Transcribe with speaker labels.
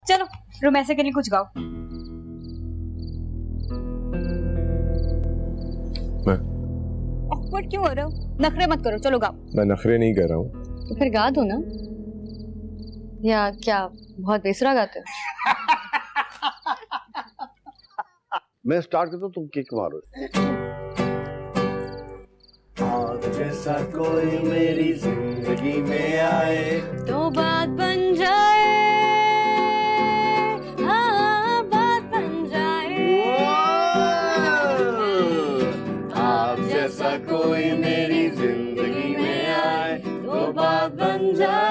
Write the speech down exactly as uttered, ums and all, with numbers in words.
Speaker 1: चलो रोमांस के लिए कुछ गाओ।
Speaker 2: मैं
Speaker 1: ऑकवर्ड क्यों हो रहे हो? नखरे मत करो, चलो गाओ।
Speaker 2: मैं नखरे नहीं कर रहा हूँ।
Speaker 3: तो फिर गा दो ना, या क्या बहुत बेसुरा गाते हो?
Speaker 4: मैं स्टार्ट करता हूँ, तुम किक मारो।
Speaker 5: आप जैसा कोई मेरी जिंदगी में आए
Speaker 3: तो बात बन जाए, हाँ बात बन जाए।
Speaker 5: आप जैसा कोई मेरी जिंदगी में आए तो बात बन जाए।